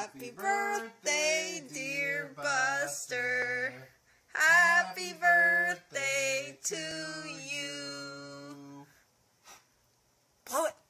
Happy birthday, dear Buster. Happy birthday to you. Blow it.